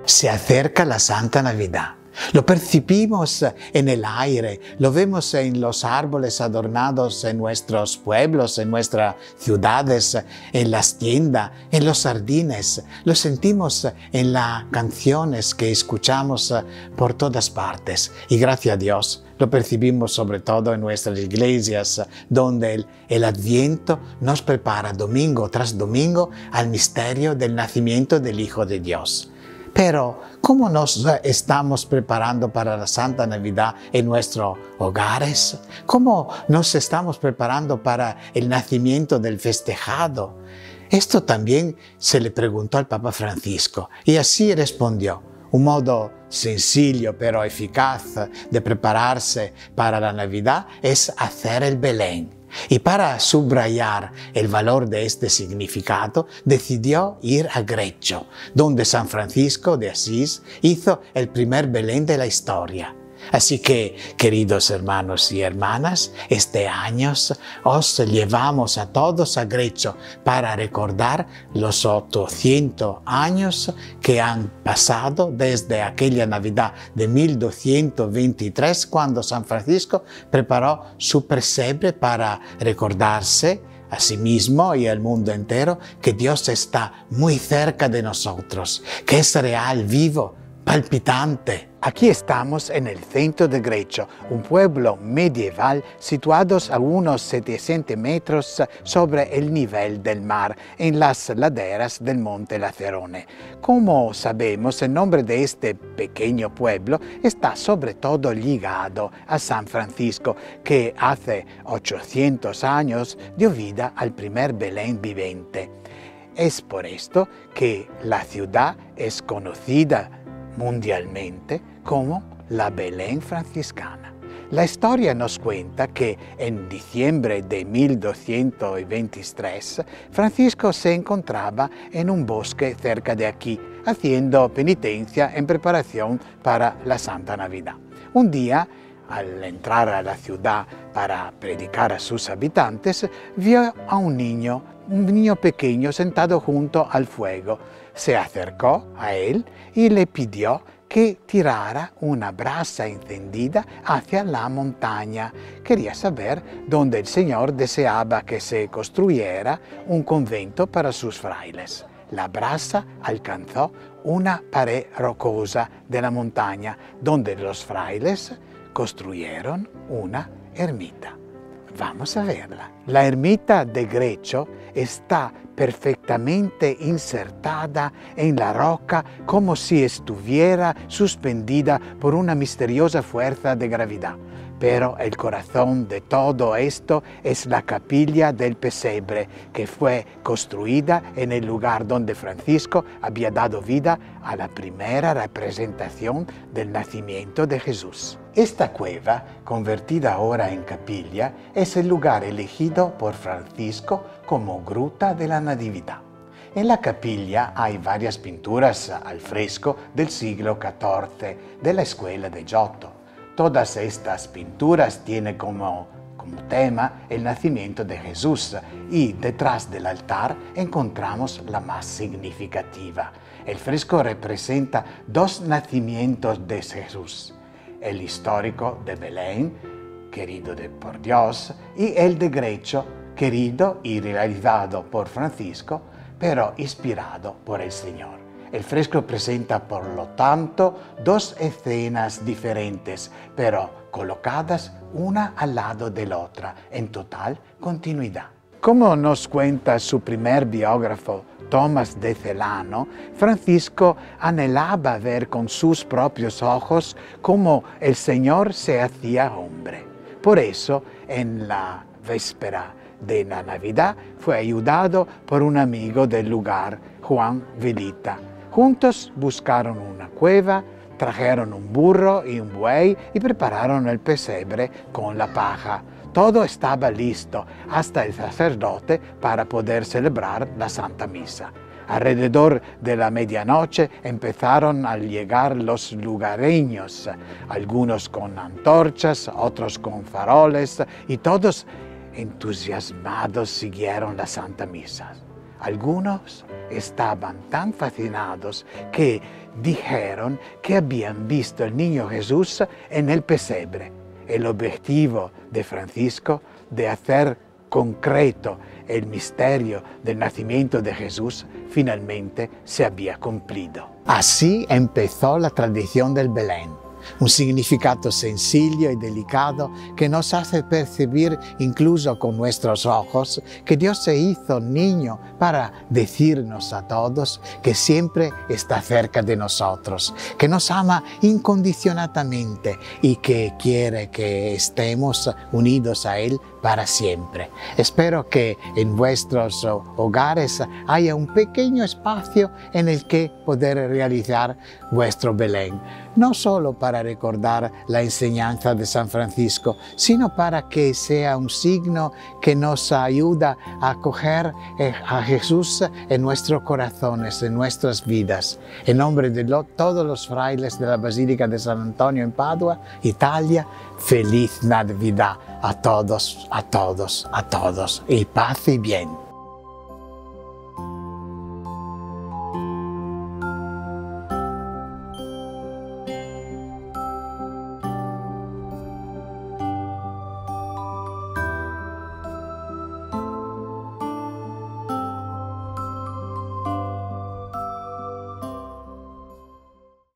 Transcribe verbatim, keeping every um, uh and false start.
Se acerca la Santa Navidad. Lo percibimos en el aire, lo vemos en los árboles adornados en nuestros pueblos, en nuestras ciudades, en las tiendas, en los jardines. Lo sentimos en las canciones que escuchamos por todas partes. Y gracias a Dios lo percibimos sobre todo en nuestras iglesias, donde el, el Adviento nos prepara domingo tras domingo al misterio del nacimiento del Hijo de Dios. Pero, ¿cómo nos estamos preparando para la Santa Navidad en nuestros hogares? ¿Cómo nos estamos preparando para el nacimiento del festejado? Esto también se le preguntó al Papa Francisco y así respondió. Un modo sencillo pero eficaz de prepararse para la Navidad es hacer el Belén. Y para subrayar el valor de este significado, decidió ir a Greccio, donde San Francisco de Asís hizo el primer Belén de la historia. Así que, queridos hermanos y hermanas, este año os llevamos a todos a Greccio para recordar los ochocientos años que han pasado desde aquella Navidad de mil doscientos veintitrés, cuando San Francisco preparó su pesebre para recordarse a sí mismo y al mundo entero que Dios está muy cerca de nosotros, que es real, vivo, palpitante. Aquí estamos en el centro de Greccio, un pueblo medieval situado a unos setecientos metros sobre el nivel del mar, en las laderas del monte Lacerone. Como sabemos, el nombre de este pequeño pueblo está sobre todo ligado a San Francisco, que hace ochocientos años dio vida al primer Belén vivente. Es por esto que la ciudad es conocida mundialmente como la Belén franciscana. La historia nos cuenta que en diciembre de mil doscientos veintitrés, Francisco se encontraba en un bosque cerca de aquí, haciendo penitencia en preparación para la Santa Navidad. Un día, al entrar a la ciudad para predicar a sus habitantes, vio a un niño, un niño pequeño sentado junto al fuego. Se acercó a él y le pidió que tirara una brasa encendida hacia la montaña. Quería saber dónde el Señor deseaba que se construyera un convento para sus frailes. La brasa alcanzó una pared rocosa de la montaña, donde los frailes construyeron una ermita. Vamos a verla. La ermita de Greccio está perfectamente insertada en la roca como si estuviera suspendida por una misteriosa fuerza de gravedad. Pero el corazón de todo esto es la capilla del pesebre, que fue construida en el lugar donde Francisco había dado vida a la primera representación del nacimiento de Jesús. Esta cueva, convertida ahora en capilla, es el lugar elegido por Francisco como Gruta de la Natividad. En la capilla hay varias pinturas al fresco del siglo catorce de la escuela de Giotto. Todas estas pinturas tienen como, como tema el nacimiento de Jesús y detrás del altar encontramos la más significativa. El fresco representa dos nacimientos de Jesús: el histórico de Belén, querido de, por Dios, y el de Greccio, querido y realizado por Francisco, pero inspirado por el Señor. El fresco presenta, por lo tanto, dos escenas diferentes, pero colocadas una al lado de la otra, en total continuidad. Como nos cuenta su primer biógrafo, Tomás de Celano, Francisco anhelaba ver con sus propios ojos cómo el Señor se hacía hombre. Por eso, en la víspera de la Navidad, fue ayudado por un amigo del lugar, Juan Velita. Juntos buscaron una cueva, trajeron un burro y un buey y prepararon el pesebre con la paja. Todo estaba listo, hasta el sacerdote, para poder celebrar la Santa Misa. Alrededor de la medianoche empezaron a llegar los lugareños, algunos con antorchas, otros con faroles, y todos entusiasmados siguieron la Santa Misa. Algunos estaban tan fascinados que dijeron que habían visto al niño Jesús en el pesebre. El objetivo de Francisco de hacer concreto el misterio del nacimiento de Jesús finalmente se había cumplido. Así empezó la tradición del Belén. Un significado sencillo y delicado que nos hace percibir incluso con nuestros ojos que Dios se hizo niño para decirnos a todos que siempre está cerca de nosotros, que nos ama incondicionadamente y que quiere que estemos unidos a Él para siempre. Espero que en vuestros hogares haya un pequeño espacio en el que poder realizar vuestro Belén, no solo para recordar la enseñanza de San Francisco, sino para que sea un signo que nos ayuda a acoger a Jesús en nuestros corazones, en nuestras vidas. En nombre de lo, todos los frailes de la Basílica de San Antonio en Padua, Italia, feliz Navidad a todos, a todos, a todos, y paz y bien.